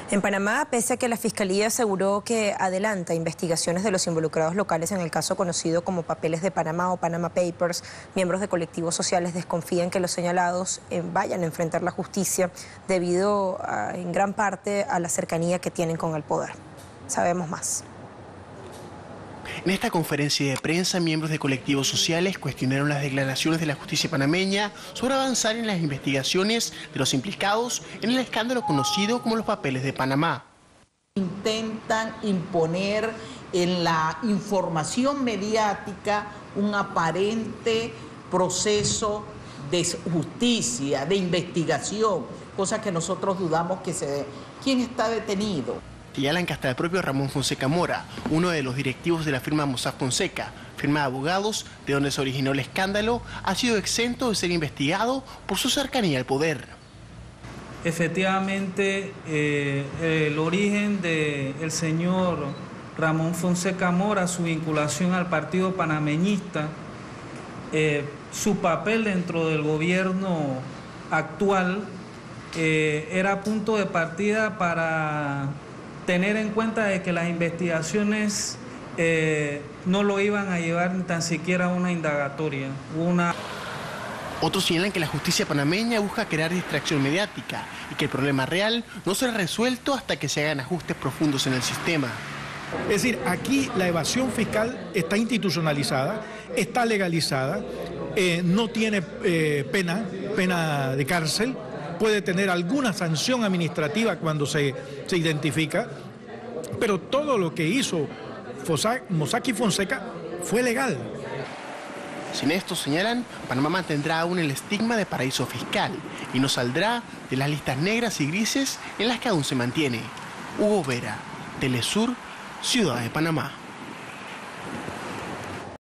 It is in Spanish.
En Panamá, pese a que la Fiscalía aseguró que adelanta investigaciones de los involucrados locales en el caso conocido como Papeles de Panamá o Panama Papers, miembros de colectivos sociales desconfían que los señalados vayan a enfrentar la justicia debido en gran parte a la cercanía que tienen con el poder. Sabemos más. En esta conferencia de prensa, miembros de colectivos sociales cuestionaron las declaraciones de la justicia panameña sobre avanzar en las investigaciones de los implicados en el escándalo conocido como los Papeles de Panamá. Intentan imponer en la información mediática un aparente proceso de justicia, de investigación, cosa que nosotros dudamos que se dé. ¿Quién está detenido? Señalan que hasta el propio Ramón Fonseca Mora, uno de los directivos de la firma Mossack Fonseca, firma de abogados de donde se originó el escándalo, ha sido exento de ser investigado por su cercanía al poder. Efectivamente, el origen del señor Ramón Fonseca Mora, su vinculación al partido panameñista, su papel dentro del gobierno actual, era punto de partida para tener en cuenta de que las investigaciones no lo iban a llevar ni tan siquiera a una indagatoria. Otros señalan que la justicia panameña busca crear distracción mediática y que el problema real no será resuelto hasta que se hagan ajustes profundos en el sistema. Es decir, aquí la evasión fiscal está institucionalizada, está legalizada, no tiene pena de cárcel, puede tener alguna sanción administrativa cuando se identifica, pero todo lo que hizo Mossack Fonseca fue legal. Sin esto, señalan, Panamá mantendrá aún el estigma de paraíso fiscal y no saldrá de las listas negras y grises en las que aún se mantiene. Hugo Vera, Telesur, Ciudad de Panamá.